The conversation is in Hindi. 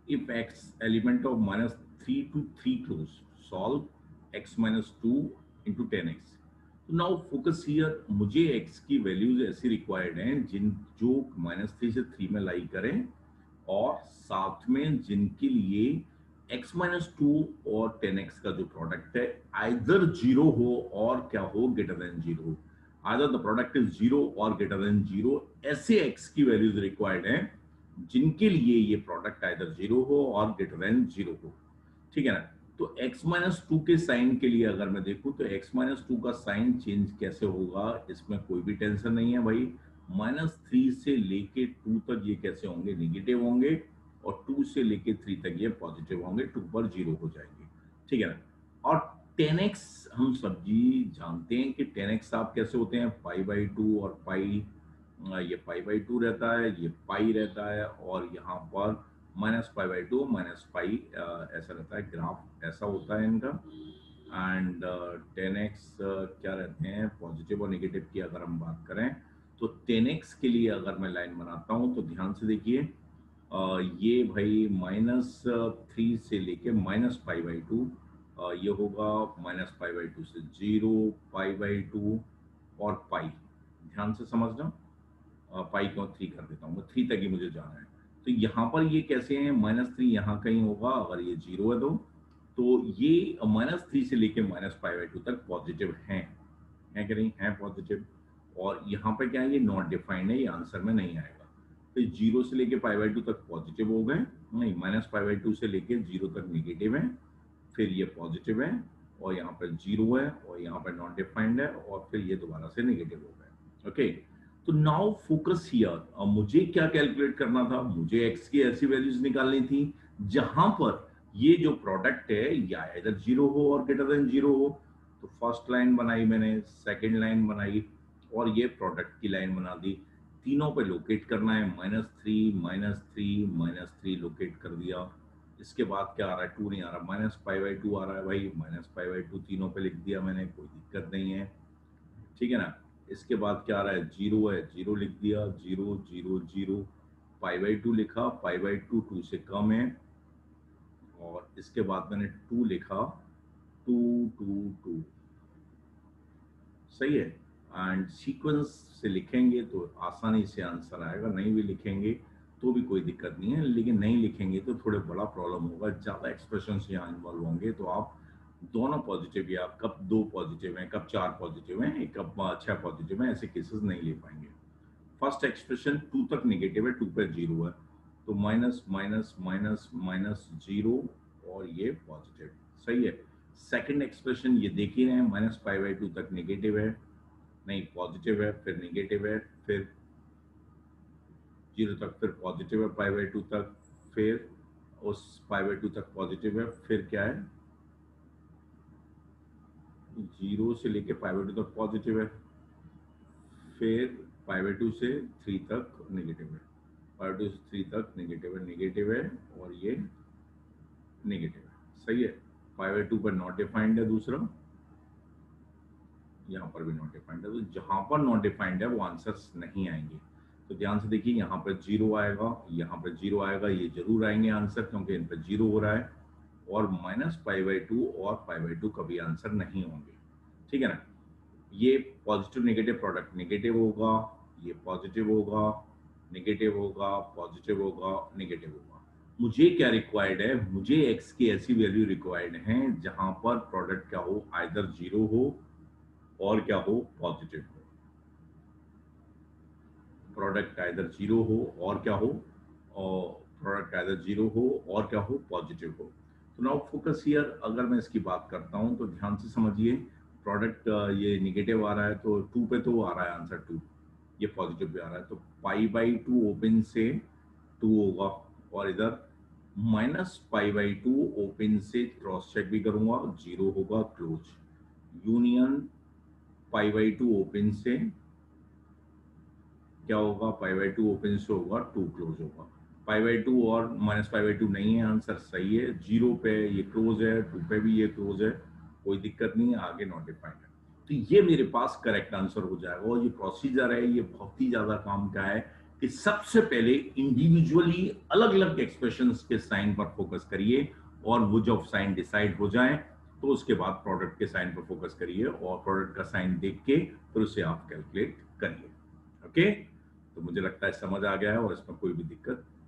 if x element of minus 3 to 3 close, solve x minus 2 into 10x. तो नाउ फोकस हियर, मुझे x की वैल्यूज ऐसी रिक्वायर्ड हैं जिन जो -3 से 3 में लाई करें, और साथ में जिनके लिए x माइनस 2 और 10x का जो प्रोडक्ट है आइदर जीरो हो और क्या हो, ग्रेटर देन जीरो हो। Either the product is zero और ग्रेटर देन जीरो, ऐसे x की वैल्यूज रिक्वायर्ड हैं जिनके लिए ये प्रोडक्ट आइदर जीरो हो और ग्रेटर देन जीरो हो। ठीक है ना। तो x माइनस 2 के साइन के लिए अगर मैं देखूं तो x माइनस 2 का साइन चेंज कैसे होगा, इसमें कोई भी टेंशन नहीं है भाई। -3 से लेके 2 तक ये कैसे होंगे, नेगेटिव होंगे, और 2 से लेके 3 तक ये पॉजिटिव होंगे, 2 पर जीरो हो जाएंगे। ठीक है ना। और 10x हम सब जी जानते हैं कि 10x आप कैसे होते हैं, पाई/2 और पाई, ये पाई/2 रहता है, ये पाई रहता है, और यहाँ पर -पाई/2 -पाई ऐसा रहता है, ग्राफ ऐसा होता है इनका। एंड 10x क्या रहते हैं, पॉजिटिव और नेगेटिव की अगर हम बात करें तो 10x के लिए अगर मैं लाइन बनाता हूँ तो ध्यान से देखिए, ये भाई -3 से लेके -पाई/2, ये होगा -पाई/2 से 0, पाई/2 और पाई। ध्यान से समझना, पाई को 3 कर देता हूँ, 3 तक ही मुझे जाना है। तो यहाँ पर ये कैसे हैं, -3 यहाँ कहीं होगा, अगर ये 0 है तो ये -3 से लेके -पाई/2 तक पॉजिटिव हैं कि नहीं, हैं पॉजिटिव। और यहाँ पे क्या है, ये नॉट डिफाइंड है, ये आंसर में नहीं आएगा। तो 0 से लेके पाई/2 तक पॉजिटिव हो गए, नहीं, -पाई/2 से लेके 0 तक नेगेटिव है, फिर ये पॉजिटिव है, और यहाँ पर 0 है, और यहाँ पर नॉट डिफाइंड है, और फिर ये दोबारा से नेगेटिव हो गए। ओके। तो नाउ फोकस हियर, अब मुझे क्या कैलकुलेट करना था, मुझे x की ऐसी वैल्यूज निकालनी थी जहां पर ये जो प्रोडक्ट है या इधर जीरो हो और ग्रेटर देन जीरो हो। तो फर्स्ट लाइन बनाई मैंने, सेकंड लाइन बनाई, और ये प्रोडक्ट की लाइन बना दी। तीनों पे लोकेट करना है, -3 -3 -3 लोकेट कर दिया। इसके बाद क्या आ रहा है, 2 नहीं आ रहा, -पाई/2 आ रहा है भाई, -पाई/2 तीनों पे लिख दिया मैंने, कोई दिक्कत नहीं है। ठीक है ना। इसके बाद क्या आ रहा है, 0 है, 0 लिख दिया, 0 0 0, पाई/2 लिखा, पाई/2 2 से कम है, और इसके बाद मैंने 2 लिखा, 2 2 2, सही है। एंड सीक्वेंस से लिखेंगे तो आसानी से आंसर आएगा, नहीं भी लिखेंगे तो भी कोई दिक्कत नहीं है, लेकिन नहीं लिखेंगे तो थोड़े बड़ा प्रॉब्लम होगा, ज़्यादा एक्सप्रेशन यहाँ इन्वॉल्व होंगे, तो आप दोनों पॉजिटिव, या कब 2 पॉजिटिव हैं, कब 4 पॉजिटिव हैं, कब 6 पॉजिटिव हैं, ऐसे केसेस नहीं ले पाएंगे। फर्स्ट एक्सप्रेशन 2 तक नेगेटिव है, 2 पे 0 है, तो माइनस माइनस माइनस माइनस 0, और ये पॉजिटिव, सही है। सेकंड एक्सप्रेशन ये देख ही रहे हैं, -पाई/2 तक नेगेटिव है, नहीं पॉजिटिव है, फिर नेगेटिव है, फिर 0 तक, फिर पॉजिटिव है पाई/2 तक, फिर उस पाई/2 तक पॉजिटिव है, फिर क्या है, 0 से लेके पाई/2 तक पॉजिटिव है, फिर पाई/2 से 3 तक नेगेटिव है, पाई/2 से 3 तक नेगेटिव है, और ये नेगेटिव है, सही है। पाई/2 पर नॉट डिफाइंड है दूसरा, यहाँ पर भी नॉट डिफाइंड है, तो जहां पर नॉट डिफाइंड है वो आंसर्स नहीं आएंगे। तो ध्यान से देखिए, यहाँ पर 0 आएगा, यहाँ पर 0 आएगा, ये जरूर आएंगे आंसर, क्योंकि इन पर 0 हो रहा है, और -पाई/2 और पाई/2 कभी आंसर नहीं होंगे। ठीक है ना। ये पॉजिटिव नेगेटिव प्रोडक्ट नेगेटिव होगा, ये पॉजिटिव होगा, नेगेटिव होगा, पॉजिटिव होगा, नेगेटिव होगा। मुझे क्या रिक्वायर्ड है, मुझे x की ऐसी वैल्यू रिक्वायर्ड है जहां पर प्रोडक्ट क्या हो, आइदर 0 हो और क्या हो, पॉजिटिव हो। प्रोडक्ट आइदर 0 हो और क्या हो, और प्रोडक्ट आइदर 0 हो और क्या हो, पॉजिटिव हो। तो नाउ फोकस हियर, अगर मैं इसकी बात करता हूं तो ध्यान से समझिए, प्रोडक्ट ये नेगेटिव आ रहा है, तो 2 पे तो आ रहा है आंसर 2, ये पॉजिटिव भी आ रहा है, तो पाई/2 ओपन से 2 होगा, और इधर -पाई/2 ओपन से क्रॉस चेक भी करूंगा, 0 होगा, क्लोज, यूनियन पाई/2 ओपन से क्या होगा, पाई/2 ओपन से होगा, 2 क्लोज होगा। पाई/2 और -पाई/2 नहीं है, आंसर सही है। 0 पे ये क्लोज है, 2 पे भी ये क्लोज है, कोई दिक्कत नहीं है, आगे नॉट डिफाइंड है। तो ये मेरे पास करेक्ट आंसर हो जाएगा, और ये प्रोसीजर है, ये बहुत ही ज्यादा काम का है। कि सबसे पहले इंडिविजुअली अलग अलग एक्सप्रेशंस के साइन पर फोकस करिए, और वो जब साइन डिसाइड हो जाए तो उसके बाद प्रोडक्ट के साइन पर फोकस करिए, और प्रोडक्ट का साइन देख के फिर उसे आप कैलकुलेट करिए। ओके, तो मुझे लगता है समझ आ गया है और इसमें कोई भी दिक्कत